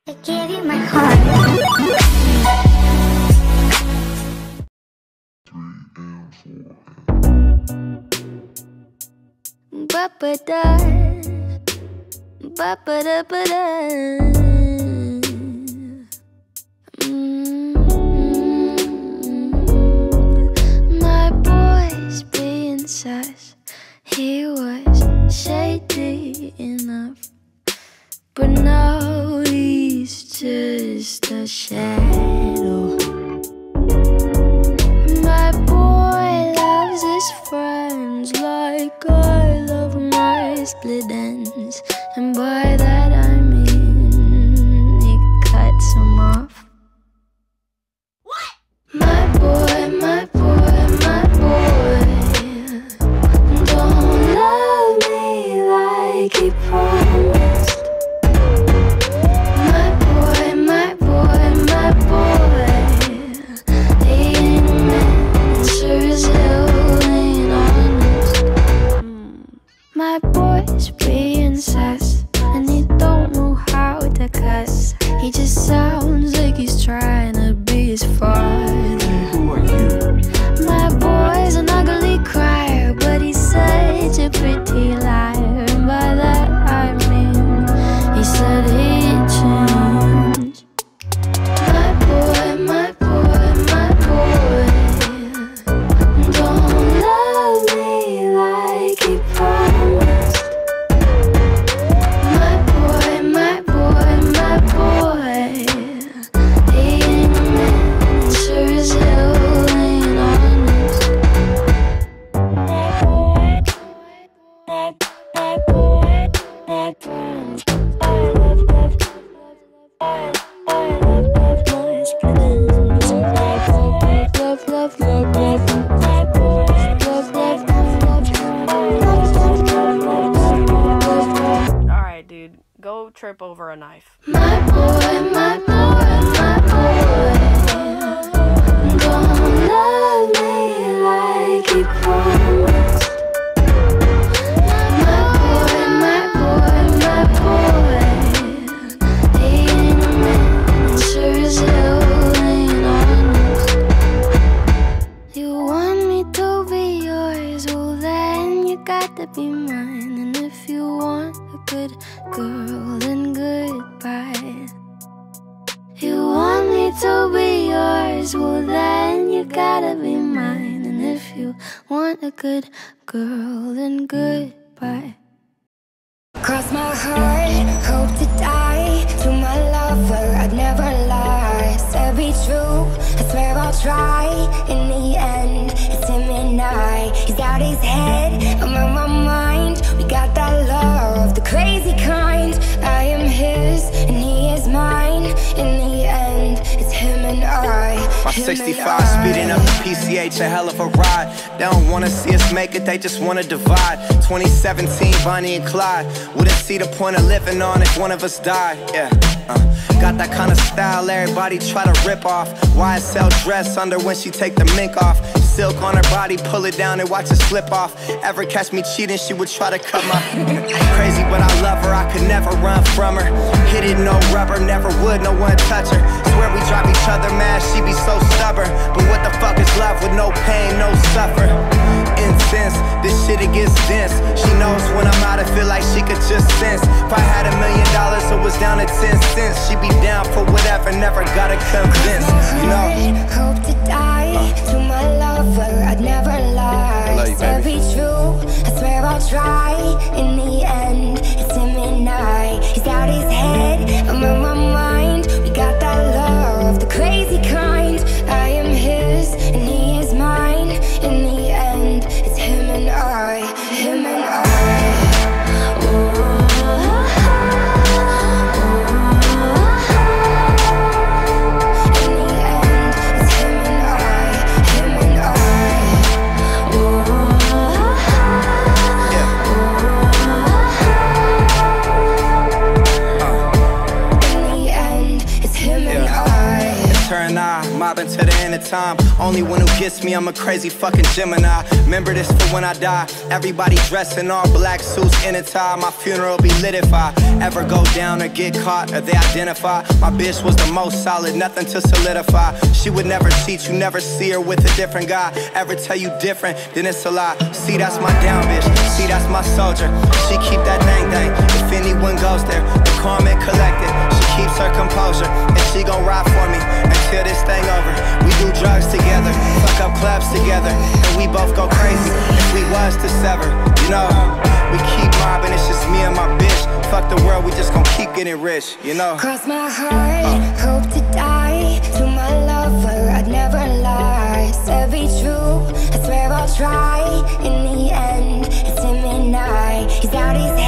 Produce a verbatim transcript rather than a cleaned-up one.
I gave you my heart. Ba-ba-da, ba-ba-da-ba-da. My boy's being sus. He was shady enough, but now he's just a shadow. My boy loves his friends like I love my split ends, and by that I mean he cuts them off. What? My boy, my boy, my boy don't love me like he promised. My boy, my boy, my boy, he ain't a man, sure as hell ain't honest. My boy's being sus, and he don't know how to cuss. He just sounds like he's trying to be his father. Who are you? My boy's an ugly crier, but he's such a pretty liar, and by that I mean he said he'd change. My boy, my boy, my boy don't love me like he promised. My boy, my boy, my boy, he ain't a man, sure as hell ain't honest. My boy, my, my boy, my boy, I love, love, I, I love, love my spins. My boy, love, love, love, love, my boy, love, love, love, love, love, love, love, love, love. Alright, dude, go trip over a knife. My boy, my boy, my boy don't love me like he promised. My boy, my boy, my boy, he ain't a man, sure as hell ain't honest. You want me to be yours, well then you got to be mine. And if you want a good girl, then goodbye. You want me to be yours, well then you gotta be mine. And if you want a good girl, then goodbye. Cross my heart, hope to die. To my lover, I'd never lie. Said be true, I swear I'll try. In the end, it's him and I. He's out his head, I'm on my mind. We got that love, the crazy kind. I am his, and he is mine. In the end, it's him and I. My sixty-five speeding up the P C H, a hell of a ride. They don't wanna see us make it, they just wanna divide. Twenty seventeen, Bonnie and Clyde. Wouldn't see the point of living on if one of us died. Yeah, uh, got that kind of style everybody try to rip off. Y S L dress under when she take the mink off. Silk on her body, pull it down and watch it slip off. Ever catch me cheating, she would try to cut my crazy, but I love her, I could never run from her. Hit it, no rubber, never would, no one touch her. Swear we drive each other mad, she be so stubborn. But what the fuck is love with no pain, no suffer? Intense, this shit it gets dense. She knows when I'm out, I feel like she could just sense. If I had a million dollars, it was down to ten cents. She be down for whatever, never gotta convince, you know. Hope to die, to my lover, I'd never lie. I love you, Said baby. be true, I swear I'll try. In the end, it's him and I. He's out his head, I'm on my mind. We got that love, the crazy kind. I am his, and he is mine. In the end, it's him and I, him and I. In the end, it's him and I, him and I. Yeah. Uh, mobbing to the end of time. Only one who gets me, I'm a crazy fucking Gemini. Remember this for when I die. Everybody dressed in all black suits in a tie. My funeral be lit if I ever go down or get caught or they identify. My bitch was the most solid, nothing to solidify. She would never cheat, you never see her with a different guy. Ever tell you different, then it's a lie. See, that's my down bitch, see, that's my soldier. She keep that dang dang, if anyone goes there, the calm and collected. She keeps her composure, and she gon' ride for me until this thing over. We do drugs together, fuck up clubs together, and we both go crazy if we was to sever. You know, we keep mobbing, it's just me and my bitch. Fuck the world, we just gon' keep getting rich, you know. Cross my heart, uh. hope to die. To my lover, I'd never lie. Said be true, I swear I'll try. In the end, it's him and I. He's out his head.